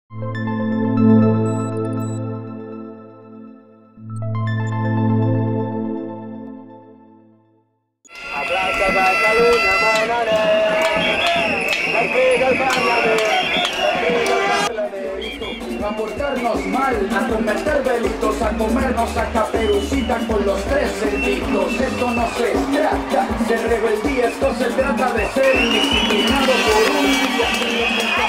A portarnos mal, a cometer delitos, a comernos a Caperucita con los tres cerditos. Esto no se trata de rebeldía, esto se trata de ser indisciplinado por un día.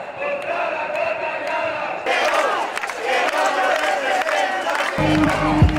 Thank you.